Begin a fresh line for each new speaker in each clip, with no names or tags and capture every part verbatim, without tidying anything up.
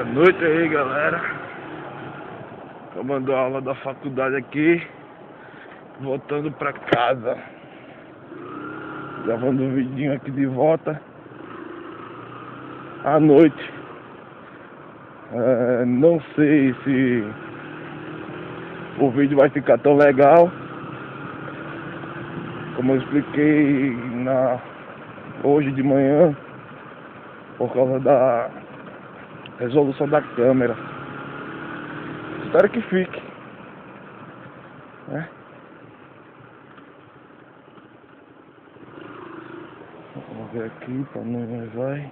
Boa noite aí, galera. Acabando a aula da faculdade aqui, voltando pra casa, gravando um vidinho aqui de volta à noite. É, não sei se o vídeo vai ficar tão legal como eu expliquei na, hoje de manhã, por causa da resolução da câmera. Espero que fique, né? Vamos ver aqui para não vai.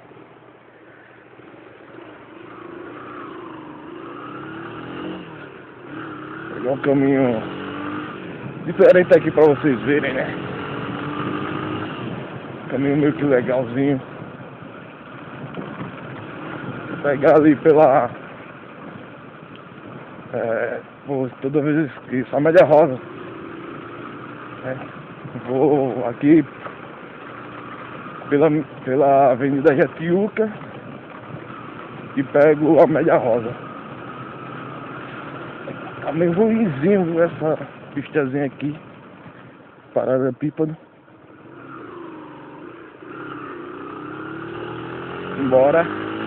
Pegar um caminho diferente aqui para vocês verem, né? Caminho meio que legalzinho. Vou pegar ali pela É, pô, toda vez eu esqueço, a Amélia Rosa. É, vou aqui pela, pela Avenida Jatiuca e pego a Amélia Rosa. Tá meio ruimzinho essa pistazinha aqui, paralelepípedo. Embora.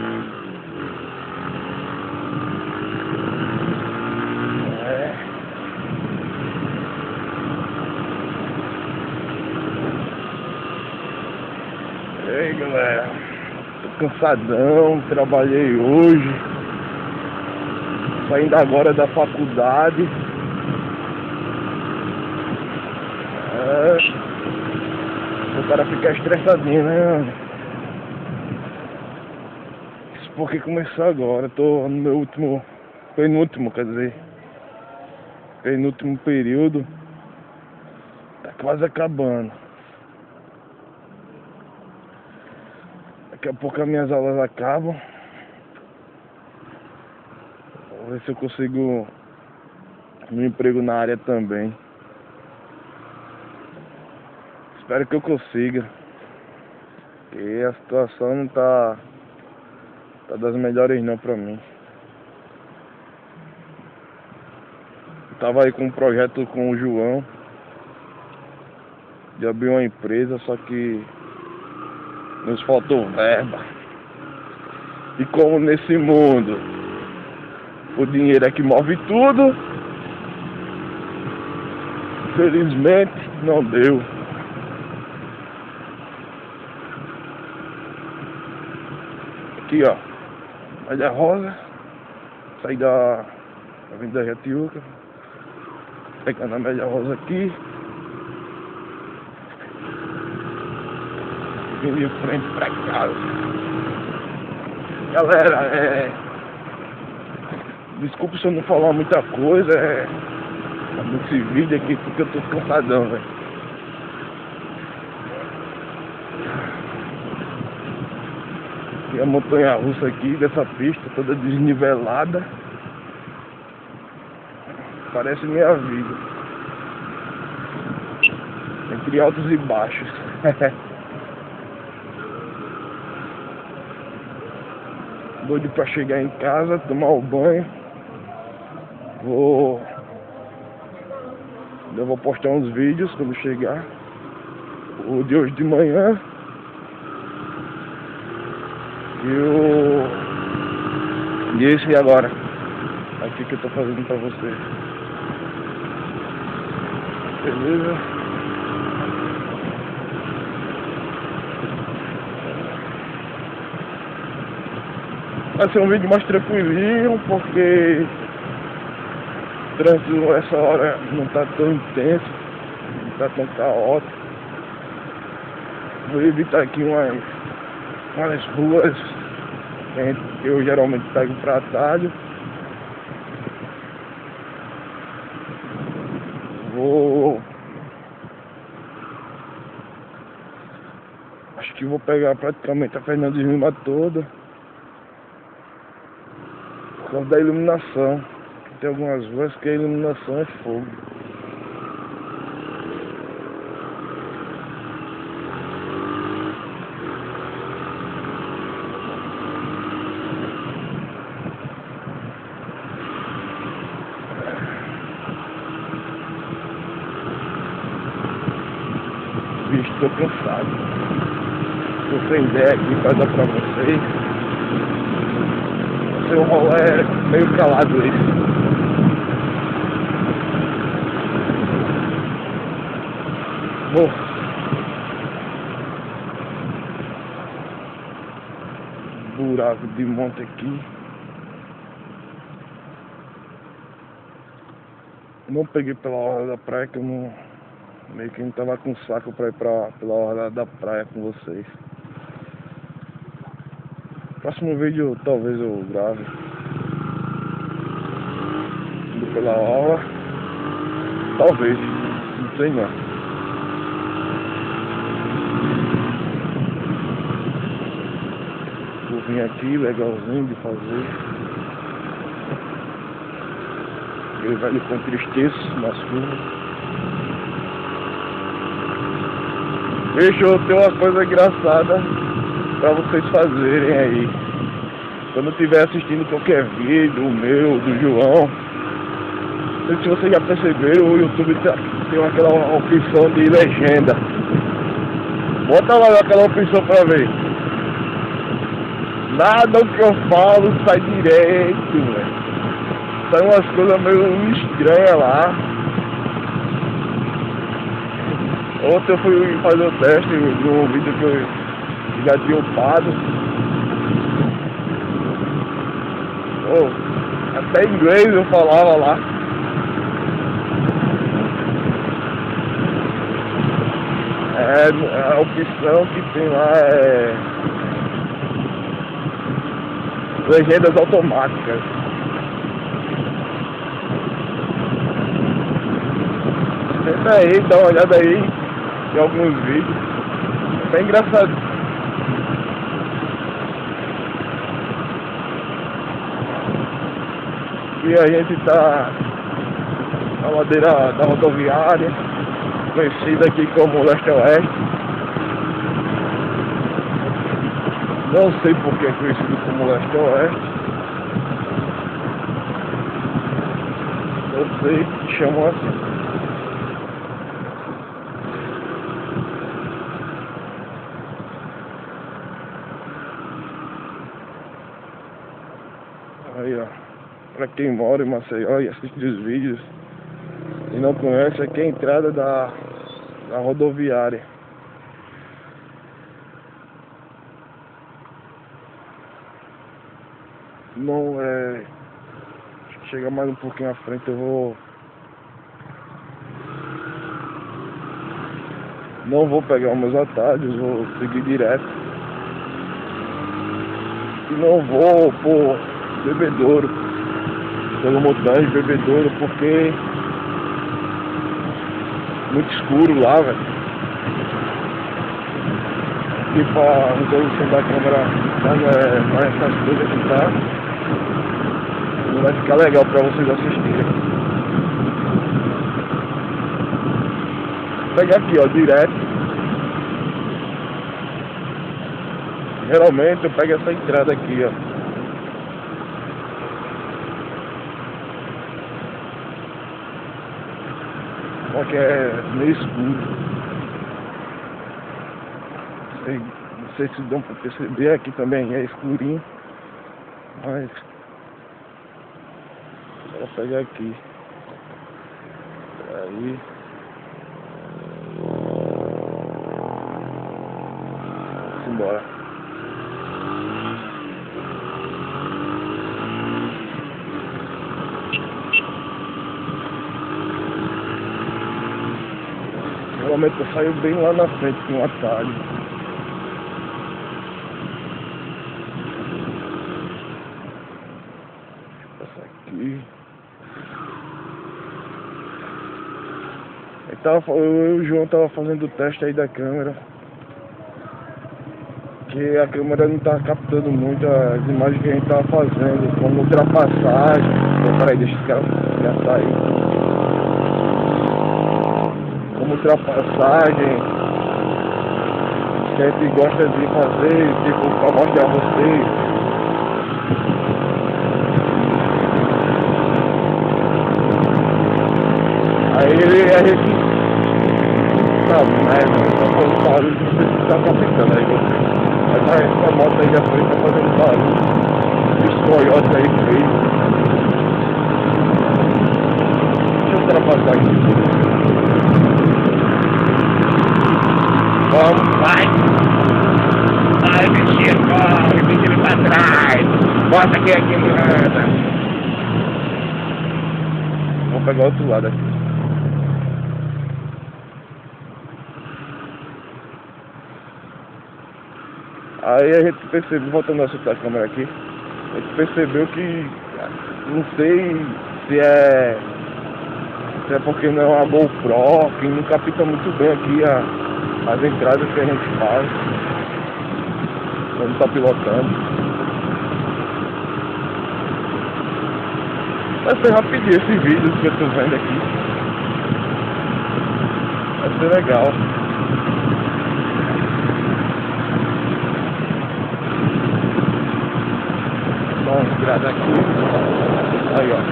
E aí, galera, tô cansadão, trabalhei hoje, saindo agora da faculdade. É, o cara fica estressadinho, né? Isso porque começou agora, tô no meu último, penúltimo, quer dizer, penúltimo período, tá quase acabando. Daqui a pouco as minhas aulas acabam. Vou ver se eu consigo um emprego na área também. Espero que eu consiga, porque a situação não tá, tá das melhores não pra mim. Eu tava aí com um projeto com o João de abrir uma empresa, só que nos faltou verba. E como nesse mundo o dinheiro é que move tudo, infelizmente não deu. Aqui ó, Amélia Rosa, saí da Avenida Jatiuca, pegando a Amélia Rosa aqui. Vim de frente pra casa. Galera, é... desculpa se eu não falar muita coisa, é... nesse vídeo aqui, porque eu tô cansadão, velho. E a montanha russa aqui dessa pista, toda desnivelada. Parece minha vida. Entre altos e baixos. Doido pra chegar em casa, tomar o banho. Vou... Eu vou postar uns vídeos quando chegar. O de hoje de manhã. E o... E esse agora. Aqui que eu tô fazendo pra vocês. Beleza? Vai ser um vídeo mais tranquilinho, porque o trânsito essa hora não tá tão intenso, não tá tão caótico. Vou evitar aqui umas, umas ruas que eu geralmente pego pra atalho. Vou... Acho que vou pegar praticamente a Fernando Lima toda. Por causa da iluminação. Tem algumas ruas que a iluminação é fogo. Tô cansado. Tô sem ideia aqui pra dar pra vocês. O seu rolê é meio calado esse. Bom, buraco de monte aqui. Não peguei pela orla da praia, que eu não... meio que não tava com saco pra ir pra, pela orla da praia com vocês. Próximo vídeo talvez eu grave indo pela orla. Talvez, não sei não. Vou vir aqui, legalzinho de fazer. Aquele velho com tristeza nas curvas. Deixa eu ter uma coisa engraçada pra vocês fazerem aí. Quando estiver assistindo qualquer vídeo, o meu, do João. Não sei se vocês já perceberam, o YouTube tem aquela opção de legenda. Bota lá aquela opção pra ver. Nada o que eu falo sai direito, velho. Sai umas coisas meio estranhas lá. Ontem eu fui fazer o teste no vídeo que eu já tinha upado. Oh, até em inglês eu falava lá. É, a opção que tem lá é legendas automáticas. Tenta aí, dá uma olhada aí em alguns vídeos. É engraçado. E a gente tá na ladeira da rodoviária, conhecida aqui como Leste Oeste. Não sei porque é conhecido como Leste Oeste. Eu sei que chamam assim. Aí, ó, pra quem mora em Maceió e assiste os vídeos e não conhece, aqui é a entrada da, da rodoviária. Não é... Chega mais um pouquinho à frente, eu vou... Não vou pegar os meus atalhos, vou seguir direto. E não vou por Bebedouro, pelo Montanha, Bebedouro, porque muito escuro lá, velho. E pra resolução da câmera não é essas coisas que tá, não vai ficar legal pra vocês assistirem. Vou pegar aqui, ó, direto. Geralmente eu pego essa entrada aqui, ó. Porque é meio escuro. Sei, não sei se dão pra perceber, aqui também é escurinho. Mas vou pegar aqui. Aí. Vamos embora. Geralmente eu saio bem lá na frente com um atalho. Deixa eu passar aqui. Eu, tava, eu e o João tava fazendo o teste aí da câmera. Que a câmera não tá captando muito as imagens que a gente tava fazendo, como ultrapassagem. Então, peraí, deixa esse cara já sair. Como ultrapassagem que a gente gosta de fazer, tipo, pra mostrar a vocês. Aí a gente essa merda, tá fazendo barulho, não sei se tá captando aí você. Essa, essa moto aí à frente tá fazendo barulho. Bicho coiote aí feio. Deixa eu ultrapassar aqui. Vamos, vai! Vai, bichinho, corre, bichinho pra trás! Bota aqui, aqui, manda! Vou pegar o outro lado aqui. Aí a gente percebeu, voltando a assustar a câmera aqui, a gente percebeu que, não sei se é, se é porque não é uma GoPro, que não capta muito bem aqui a, as entradas que a gente faz, quando tá pilotando. Vai ser rapidinho esse vídeo que eu tô vendo aqui, vai ser legal. Dá uma virada aqui. Aí, ó.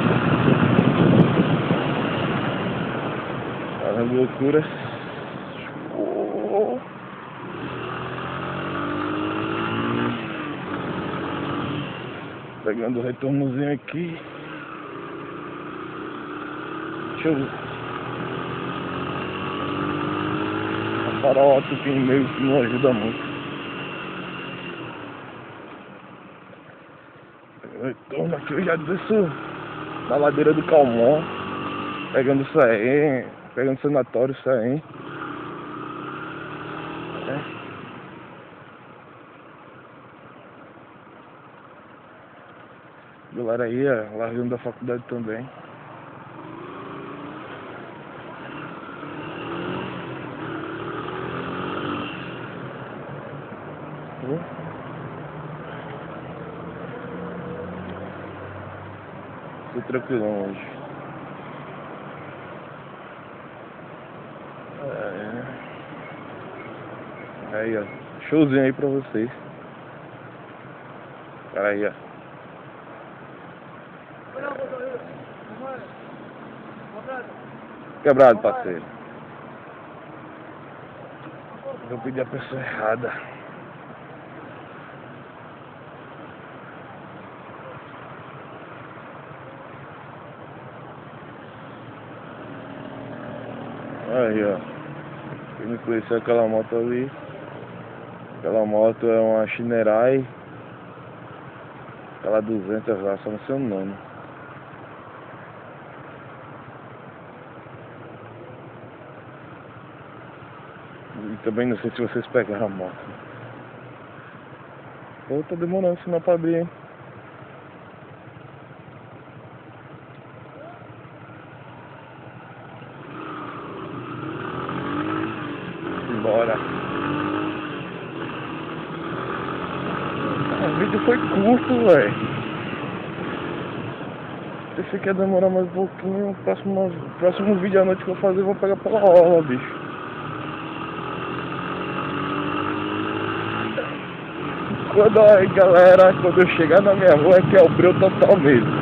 Fazendo loucuras. Oh. Pegando o retornozinho aqui. Deixa eu ver. A farol alto aqui no meio que não ajuda muito. Retorno aqui, eu já desço na ladeira do Calmon, pegando isso aí, pegando sanatório isso aí. É. Galera aí, ó, largando da faculdade também. Oh. Tô tranquilão hoje. É. Aí, ó. Showzinho aí pra vocês. Cara aí, ó. Quebrado, parceiro. Eu pedi a pessoa errada. Aí, ó. Quem não conheceu aquela moto ali, aquela moto é uma Shinerai, aquela duzentos lá, só não sei o nome. E também não sei se vocês pegaram a moto. Pô, tá demorando sinal pra abrir, hein? Bora. O vídeo foi curto, velho. Pensei que ia demorar mais um pouquinho. O próximo, próximo vídeo à noite que eu fazer, eu vou pegar pela orla, bicho. Quando aí, galera, quando eu chegar na minha rua, é que é o breu total mesmo.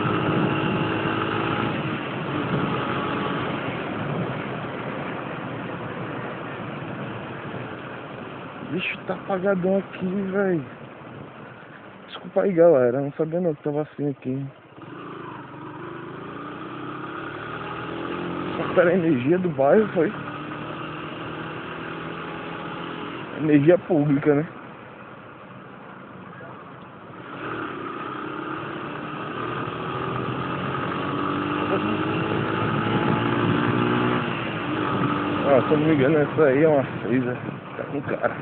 Bicho, tá apagadão aqui, velho. Desculpa aí, galera. Não sabia não que tava assim aqui. Cortaram a energia do bairro, foi? Energia pública, né? Ah, se eu não me engano, essa aí é uma Freeza. Tá com cara.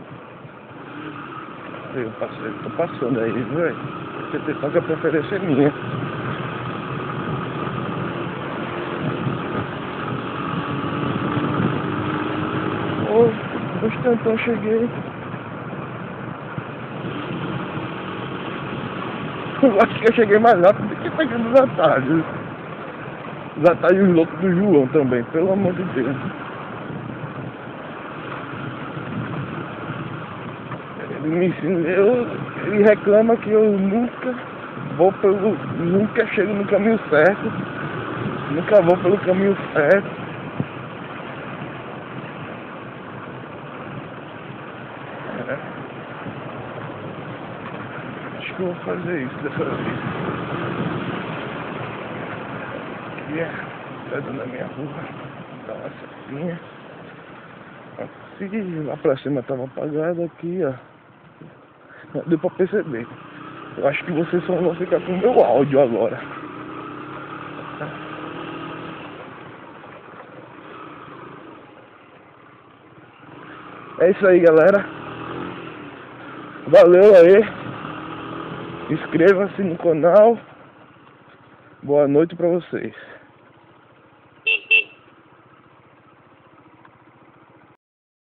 Eu passei, tô passando aí, velho. Você tem só que a preferência é minha. Ô, bastante, eu cheguei. Eu acho que eu cheguei mais rápido do que pegando os atalhos. Os atalhos loucos do João também, pelo amor de Deus. Ele me ensina, eu, ele reclama que eu nunca vou pelo. Nunca chego no caminho certo. Nunca vou pelo caminho certo. que eu vou fazer isso dessa vez. Aqui é entrada na minha rua. Dá uma certinha. Assim, lá pra cima tava apagado, aqui ó. Deu pra perceber. Eu acho que vocês só vão ficar com o meu áudio agora. É isso aí, galera. Valeu aí. Inscreva-se no canal. Boa noite pra vocês.